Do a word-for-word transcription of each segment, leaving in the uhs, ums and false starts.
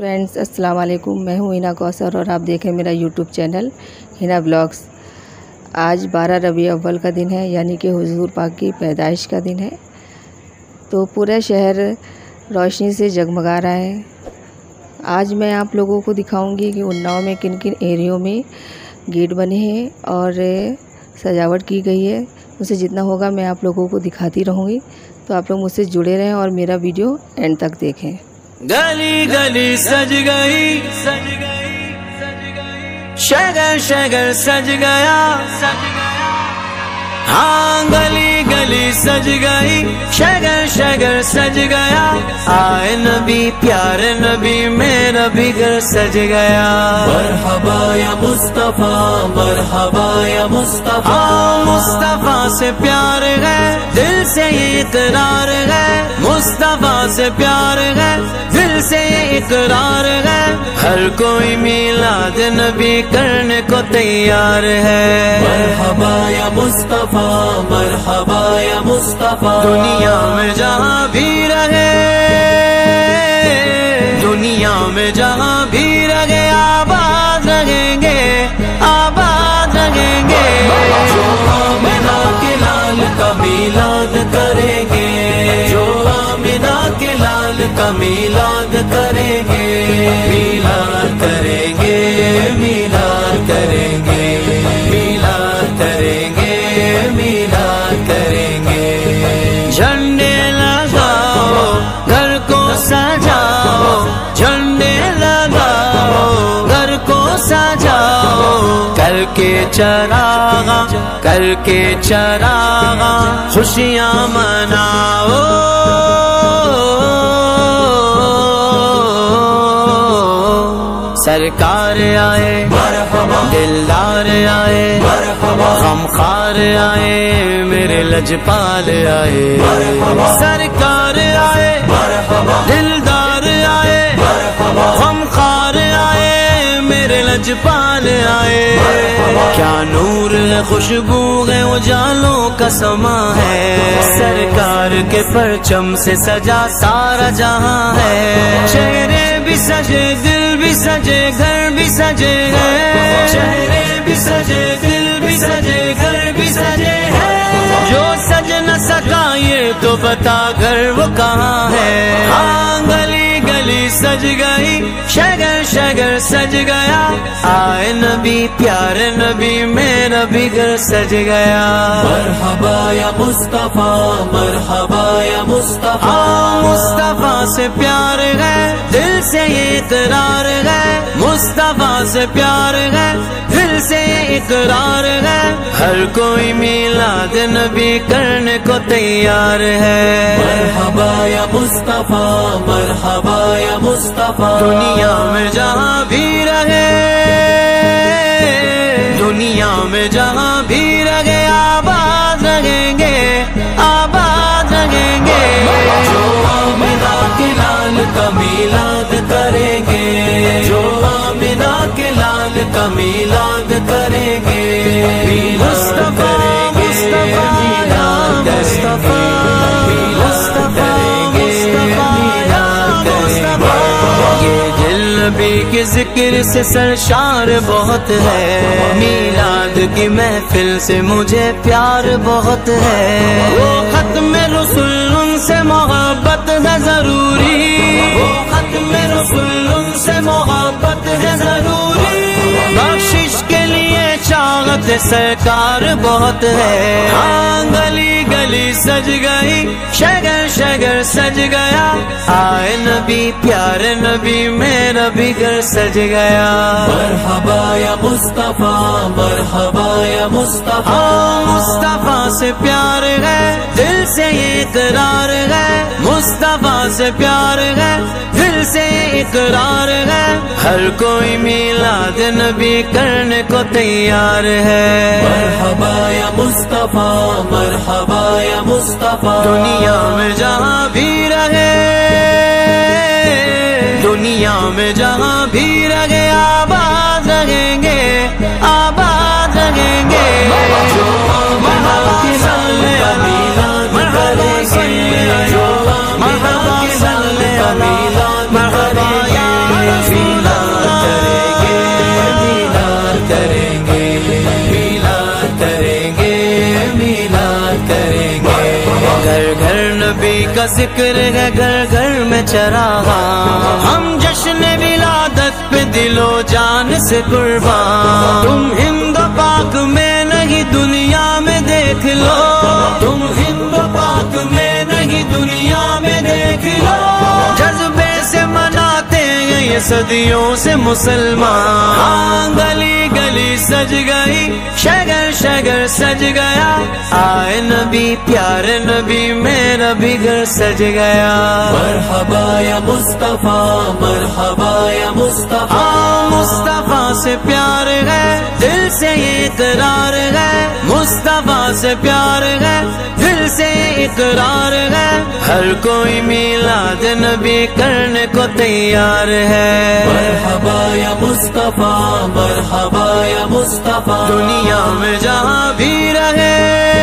Friends अस्सलाम वालेकुम, मैं हूँ हिना कौसर और आप देखें मेरा यूट्यूब चैनल हिना ब्लॉग्स। आज बारह रबी अव्वल का दिन है, यानी कि हुजूर पाक की पैदाइश का दिन है। तो पूरा शहर रोशनी से जगमगा रहा है। आज मैं आप लोगों को दिखाऊंगी कि उन्नाव में किन किन एरियो में गेट बने हैं और सजावट की गई है। मुझसे जितना होगा मैं आप लोगों को दिखाती रहूँगी, तो आप लोग मुझसे जुड़े रहें और मेरा वीडियो एंड तक देखें। गली गली सज गई, सज गई, सज गई, शगर शगर सज गया, सज गया, हाँ गली गली सज गई, शगर शगर सज गया। आए नबी प्यारे नबी मेरा भी घर सज गया। मरहबा या मुस्तफा, मरहबा या मुस्तफा, मुस्तफा से प्यार है, दिल से ये इकरार है। मुस्तफा से प्यार है, दिल से ये इकरार है। हर कोई मिलाद नबी करने को तैयार है। मरहबा या मुस्तफा, मरहबा या मुस्तफा, दुनिया में जहाँ भी रहे, दुनिया में जहाँ भी रहे, आबाद रहेंगे, आबाद रहेंगे। जो आमिना के लाल का मिलाद करेंगे, जो आमिना के लाल का मिलाद करेंगे, मिलाद करेंगे, मिलाद करेंगे, मिलाद करेंगे, मिलाद करेंगे। झंडे लगाओ, घर को सजाओ, झंडे लगाओ, घर को सजाओ। करके चरागा, करके चरागा, खुशियाँ मनाओ। सरकार आए, दिलदार आए, गमखार आए, मेरे लजपाल आए। सरकार आए, दिलदार आए, गमखार आए, मेरे लजपाल आए। क्या नूर है, खुशबू है, उजालों का समा है। सरकार के परचम से सजा सारा जहां है। चेहरे भी सजे, दिल भी सजे, घर भी सजे हैं। चेहरे भी सजे, दिल भी सजे, घर भी सजे हैं। जो सज न सका ये तो बता घर वो कहाँ है। हाँ गली गली सज गई, शगर शगर सज गया। आए नबी प्यारे नबी मेरा भी घर सज गया। मरहबा या मुस्तफा, मरहबा या मुस्तफा, मुस्तफा से प्यार है, दिल से ये इकरार है। मुस्तफा से प्यार है, दिल से ये इकरार है। हर कोई मिलाद नबी करने को तैयार है। मरहबा या मुस्तफा, मरहबा या मुस्तफा, दुनिया में जहाँ भी रहे, दुनिया में जहाँ भी रहे, आबाद रहेंगे, आबाद रहेंगे। जो आमिना के लाल का मिलाद करेंगे, जो आमिना के लाल का मिलाद करेंगे, मुस्तफा मुस्तफा मिलाद मुस्तफा, मुस्तफा नबी के जिक्र से सरशार बहुत है। मिलाद की महफिल से मुझे प्यार बहुत है। वो खत्म रसूल उनसे मोहब्बत है जरूरी, वो खत्म रसूल उनसे मोहब्बत है जरूरी। बख्शिश के लिए चाहत सरकार बहुत है। हाँ गली गली सज गई, शगर शगर सज गया। आए नबी प्यारे नबी मेरा भी घर सज गया। मरहबा या मुस्तफा, मरहबा या मुस्तफा, मुस्तफा से प्यार है, दिल से ये इकरार है। मुस्तफा से प्यार है, दिल से ये इकरार है। हर कोई मिलाद नबी करने को तैयार है। मरहबा या मुस्तफा, मरहबा या मुस्तफा, दुनिया में जहाँ भी रहे, दुनिया में जहाँ भी रहे, आबाद रहेंगे, आबाद रहेंगे। जो आमिना के लाल का मिलाद करेंगे, जो आमिना के लाल का मिलाद करेंगे। ذکر ہے گھر گھر میں چراغاں، ہم جشن ولادت پہ دل و جان سے قربان، تم ہند و پاک میں نہیں دنیا میں دیکھ لو، تم ہند و پاک میں نہیں دنیا میں دیکھ لو، جذبے سے مناتے ہیں یہ صدیوں سے مسلمان، ہاں گلی گلی سج گئی، شگر شگر سج گیا، آئے نبی پیارے نبی میرا بھی گھر سج گیا، مرحبا یا مصطفیٰ مرحبا یا مصطفیٰ، مصطفیٰ سے پیار ہے دل سے یہ اقرار ہے، مصطفیٰ سے پیار ہے دل سے یہ اقرار ہے، ہر کوئی میلاد نبی کرنے کو تیار ہے، مرحبا یا مصطفیٰ مرحبا یا مصطفیٰ، دنیا میں جہاں بھی رہے،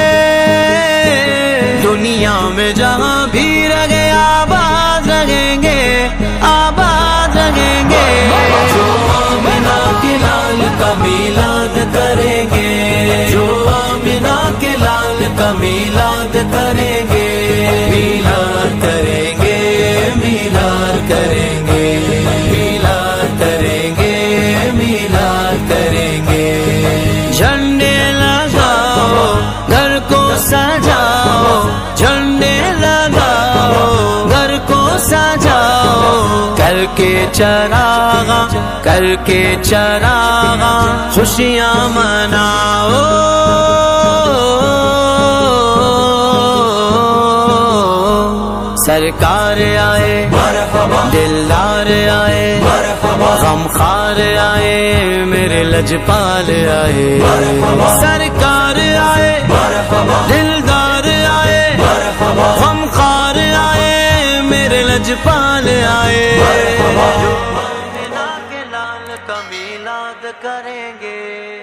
دنیا میں جہاں بھی رہے آباد رہیں گے، آباد رہیں گے، جو آمنہ کے لال کا میلاد کریں گے، جو آمنہ کے لال کا میلاد کریں گے، میلاد کریں گے، میلاد کریں گے، میلاد کریں گے، میلاد کریں گے، جھنڈے لگاؤ گھر کو سجاؤ، جھنڈے لگاؤ گھر کو سجاؤ، کر کے چراغاں کر کے چراغاں خوشیاں مناؤ، سرکار آئے دلدار آئے، غمخوار آئے میرے لجپال آئے، سرکار آئے دلدار آئے، غمخوار آئے میرے لجپال آئے، آمنہ کے لال کا میلاد کریں گے،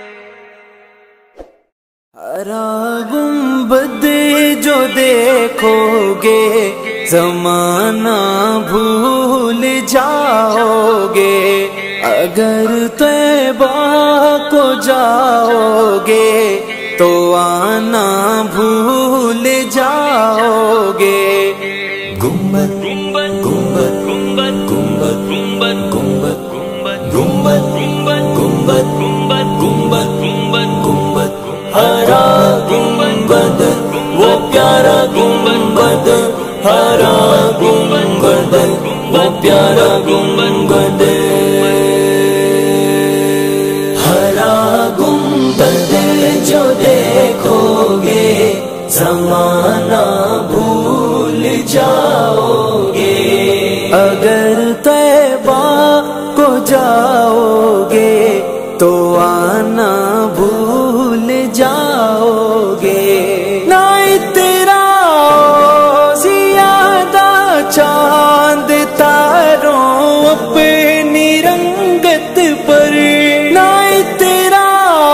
ہرا گنبد جو دیکھو گے زمانہ بھول جاؤ گے، اگر طیبہ کو جاؤ گے تو آنا بھول جاؤ گے، گنبد گنبد گنبد گنبد گنبد گنبد گنبد گنبد گنبد گنبد گنبد گنبد، ہرا گنبد وہ پیارا گنبد، ہرا گنبد وہ پیارا گنبد، ہرا گنبد جو دیکھو گے زمانہ بھول جاؤ گے، اگر طیبہ کو جاؤ گے تو آنا بھول جاؤ گے، نہ تیرا زیادہ چاند تاروں اپنی رنگت پر، نہ تیرا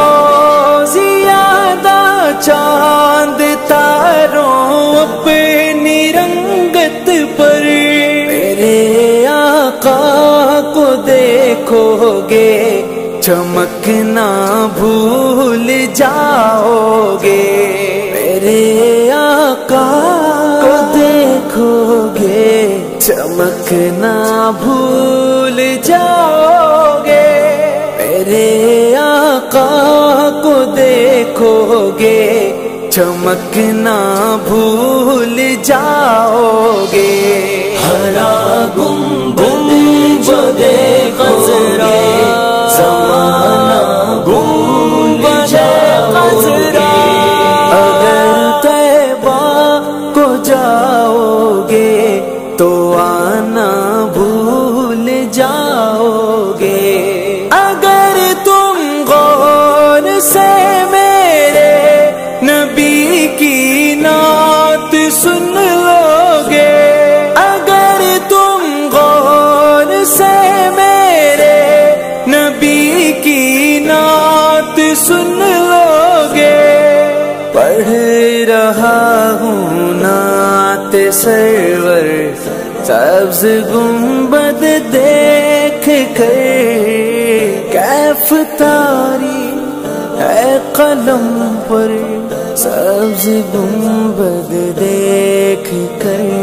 زیادہ چاند تاروں اپنی رنگت پر، میرے آقا کو دیکھو گے چمکنا بھول جاؤ گے، میرے آقا کو دیکھو گے چمکنا بھول جاؤ گے، میرے آقا کو دیکھو گے چمکنا بھول جاؤ گے، ہرا گنبد جو دیکھو گے زمانہ بھول جاؤ گے، اگر طیبہ کو جاؤ گے تو آنا بھول جاؤ گے، اگر تم غور سے میرے نبی کی نعت سن لو گے، اگر تم غور سے میرے نبی کی نعت سن لو گے، پڑھ رہا ہوں نعت سرور سبز گنبد دیکھ کر، کیف تاری ہے قلم پر سبز گنبد دیکھ کر،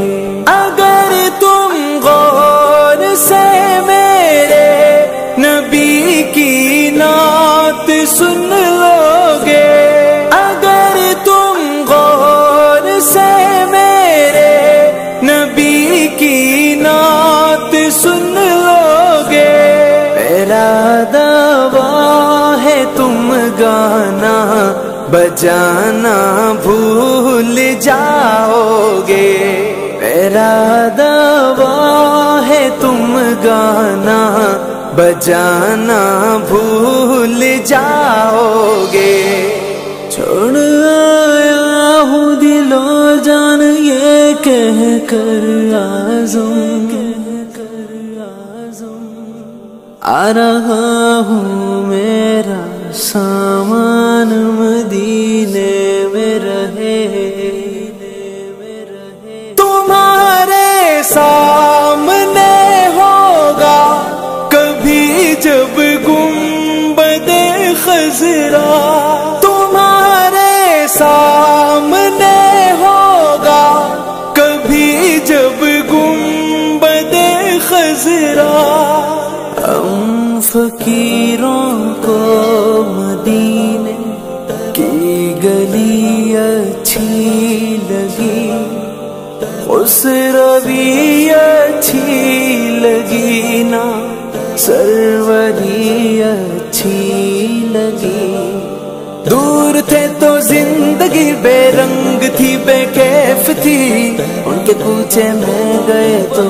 اگر تم غور سے میرے نبی کی نعت سن لو گے، اگر تم غور سے میرے نبی کی نعت سن لو گے، میرا دعویٰ ہے تم گانا بجانا بھول جاؤ گے، میرا دعویٰ ہے تم گانا بجانا بھول جاؤ گے۔ چھوڑ آیا ہوں دل و جان یہ کہہ کر آزم، آ رہا ہوں میرا سامان مدینے میں رہے، تمہارے سامنے ہوگا کبھی جب گنبد خضرا، تمہارے سامنے ہوگا کبھی جب گنبد خضرا، ہم فقیروں کو مدینے کی گلی اچھی لگی، اس روی اچھی لگی نا سروری اچھی لگی، دور تھے تو زندگی بے رنگ تھی بے کیف تھی، ان کے کوچے میں گئے تو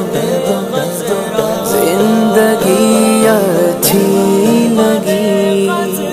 زندگی اچھی لگی،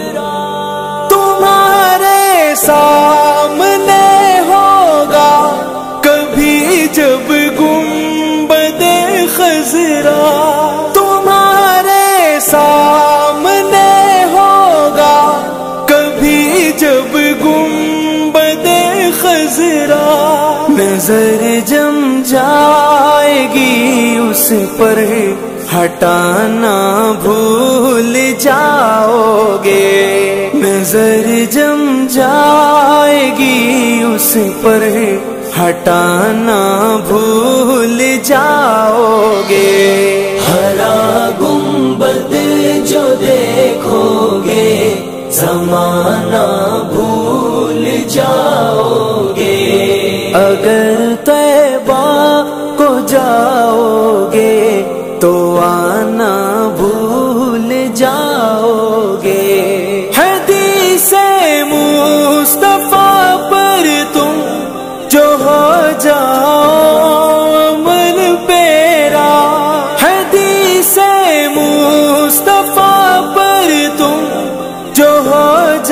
تمہارے سامنے ہوگا کبھی جب گنبد خضرا، تمہارے سامنے ہوگا کبھی جب گنبد خضرا، نظر جم جائے گی اس پر ہٹانا بھول جاؤ گے، نظر جم جائے گی اس پر ہٹانا بھول جاؤ گے، ہرا گنبد جو دیکھو گے زمانہ بھول جاؤ گے، اگر طیبہ کو جاؤ گے تو آنا بھول جاؤ گے، حدیث مصطفیٰ پر تم جو ہو جاؤ من پیرا، حدیث مصطفیٰ پر تم جو ہو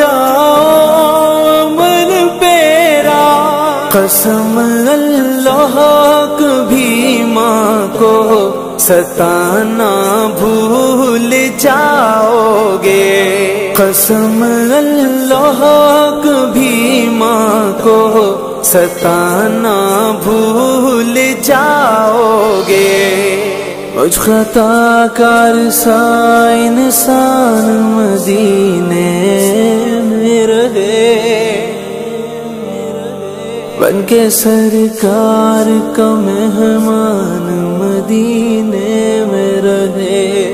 جاؤ من پیرا، قسم اللہ کبھی ماں کو ستانا بھول جاؤ گے، قسم اللہ کبھی ماں کو ستانا بھول جاؤ گے، مجھ خطا کار سا انسان مدینے میں رہے، بن کے سرکار کا مہمان مدینے میں رہے،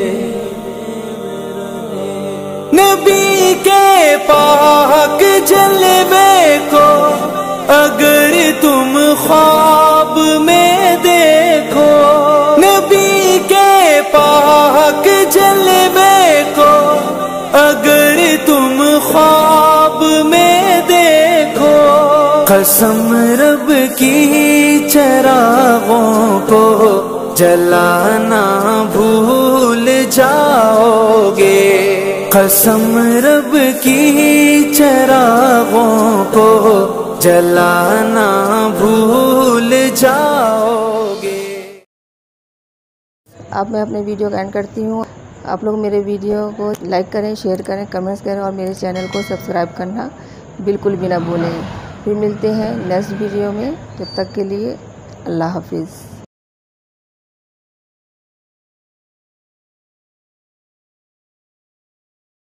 نبی کے پاک جلوے کو اگر تم خواب میں دیکھو، نبی کے پاک جلوے کو اگر تم خواب میں دیکھو، قسم رب کی چراغوں کو جلانا بھول جاؤ گے، قسم رب کی چراغوں کو جلانا بھول جاؤ گے۔ اب میں اپنے ویڈیو کا اینڈ کرتی ہوں، آپ لوگ میرے ویڈیو کو لائک کریں، شیئر کریں، کمنٹس کریں اور میرے چینل کو سبسکرائب کرنا بالکل بھی نہ بھولیں۔ پھر ملتے ہیں نیکسٹ ویڈیو میں، تب تک کے لیے اللہ حافظ۔